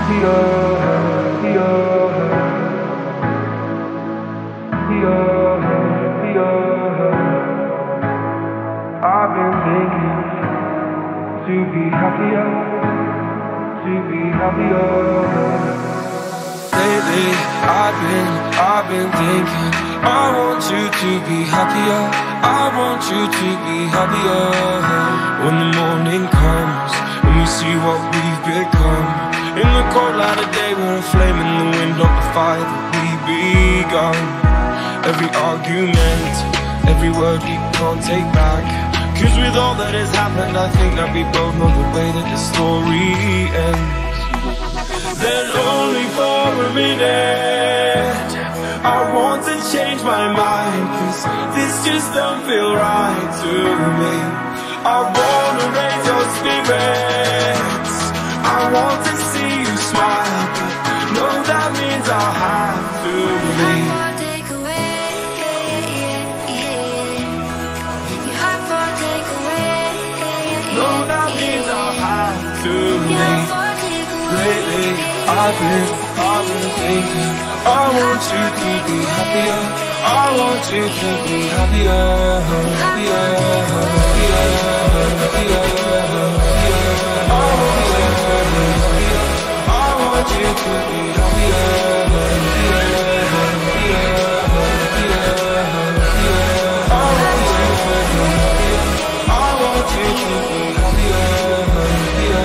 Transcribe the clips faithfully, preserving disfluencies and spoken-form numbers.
I've been thinking to be happier, to be happier. Lately, I've been, I've been thinking I want you to be happier, I want you to be happier. When the morning comes and we see what we've become, in the cold light of day we're a flame in the wind, not the fire that we begun. Every argument, every word we can't take back, cause with all that has happened I think that we both know the way that the story ends. Then only for a minute I want to change my mind, cause this just don't feel right to me. I wanna raise your spirits, I want to see you smile, but no, that means I'll have to leave. No, that means I'll have to leave. Lately, I've been, I've been thinking I want you to be happier, I want you to be happier, happier, happier, happier, happier. I want you to be happier, I want you to be happier, happier, happier, happier, happier. I want you to be happier, I want you to be happier, happier.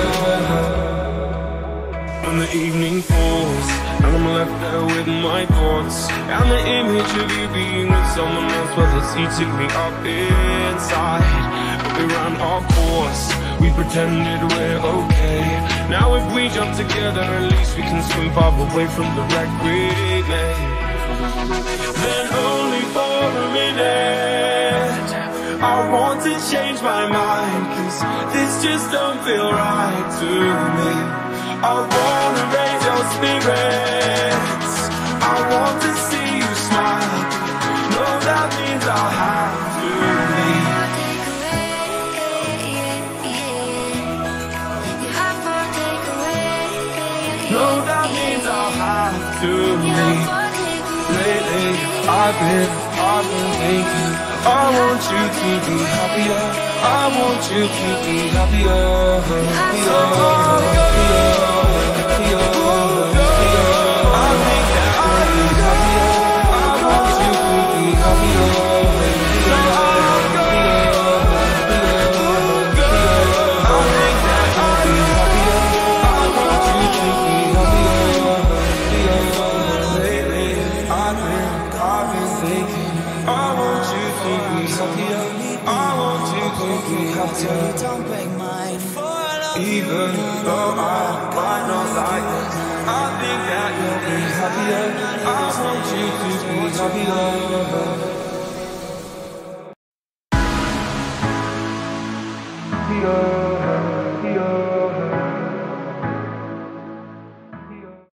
When the evening falls and I'm left there with my thoughts, and the image of you being with someone else, well, it's eating me up inside. But we ran our course, we pretended we're okay. Now if we jump together, at least we can swim far away from the wreck we made. Then only for a minute I want to change my mind, cause this just don't feel right to me. I wanna raise your spirits, I want to see you smile, no, that means I'll have to leave. No, that means I'll have to leave. Lately, I've been, I've been thinking I want you to be happier, I want you to be happier, happier, happier, happier, happier. I think that I'll be happier, I want you to be happier, happier, happier, happier. I think that I'll be happier, I want you to be happier, happier. Lately, I've been, I've been thinking I want you to be happier, I want you to be happier. Don't break mine for love. Even though I might not like it, I think that you'll be happier, I want you to be happier. Happier.